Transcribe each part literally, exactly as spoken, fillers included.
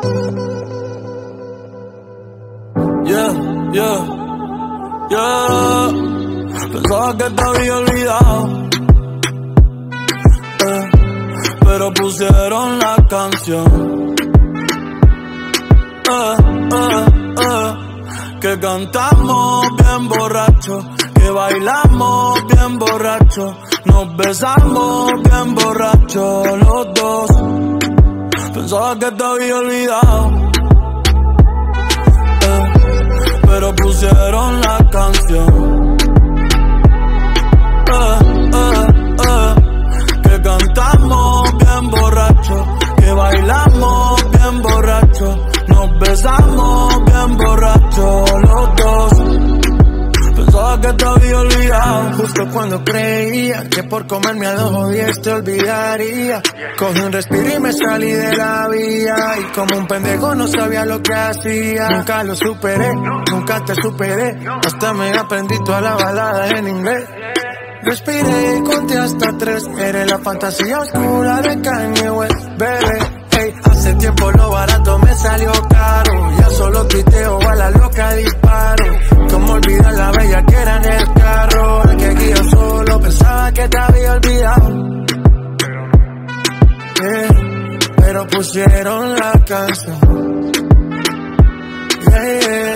Yeah, yeah, yeah. Pensaba que te había olvidado, eh, pero pusieron la canción, eh, eh, eh, que cantamos bien borrachos, que bailamos bien borrachos, nos besamos bien borrachos los dos. Pensaba que te había olvidado, eh, pero pusieron la canción, eh, eh, eh, que cantamos bien borrachos, que bailamos bien borrachos, nos besamos bien borrachos los dos. Pensaba que te había olvidado, justo cuando creía que por comerme a dos o diez te olvidaría. Cogí un respiro y me salí de la vía, y como un pendejo no sabía lo que hacía. Nunca lo superé, nunca te superé, hasta me aprendí toda la balada en inglés. Respiré y conté hasta tres, eres la fantasía oscura de Kanye West, bebé. Hey, hace tiempo lo barato me salió caro, ya solo tuiteo a la loca disparo. Como olvidar la bella que era en el carro, el que guío solo pensaba que te había olvidado, yeah, pero pusieron la canción, yeah, yeah,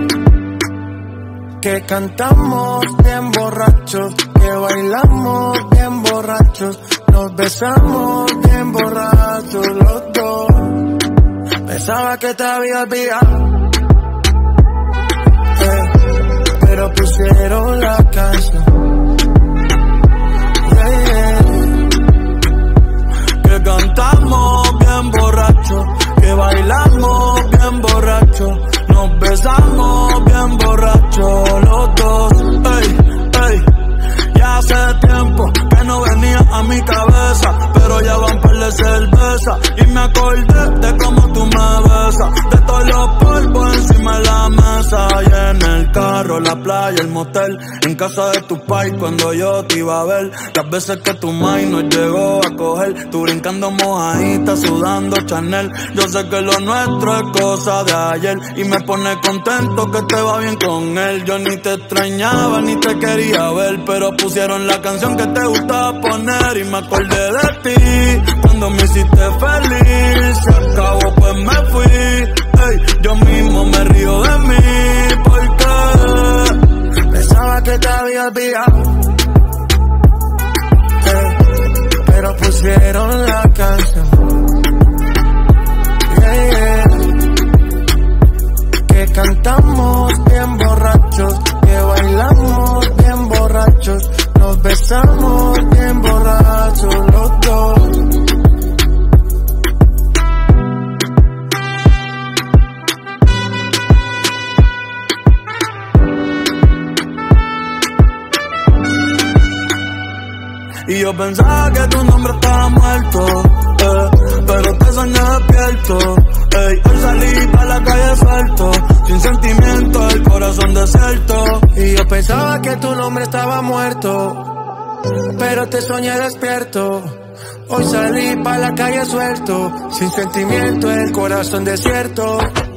que cantamos bien borrachos, que bailamos bien borrachos, nos besamos bien borrachos los dos. Pensaba que te había olvidado, eh, pero pusieron la canción, yeah, yeah, que cantamos bien borrachos, que bailamos bien borrachos, nos besamos bien borrachos los dos. Ey, ey, ya hace tiempo que no venía a mi cabeza, pero ya van par de cerveza y me acordé de cómo tú me besas, de todos los polvos encima de la mesa, y en el carro, la playa, el motel, en casa de tu pai cuando yo te iba a ver, las veces que tu mai nos llegó a coger, tú brincando mojadita, sudando Chanel. Yo sé que lo nuestro es cosa de ayer y me pone contento que te va bien con él. Yo ni te extrañaba ni te quería ver, pero pusieron la canción que te gustaba poner y me acordé de ti cuando me hiciste feliz. Se acabó pues me fui, ey, yo mismo me río de mí porque pensaba que te había olvidado, eh, pero pusieron la canción, yeah, yeah, que cantamos bien borrachos, que bailamos bien borrachos, nos besamos bien borrachos los dos. Y yo pensaba que tu nombre estaba muerto, eh, pero te soñé despierto. Ey, hoy salí pa' la calle suelto, sin sentimiento, el corazón desierto. Y yo pensaba que tu nombre estaba muerto, pero te soñé despierto. Hoy salí pa' la calle suelto, sin sentimiento, el corazón desierto.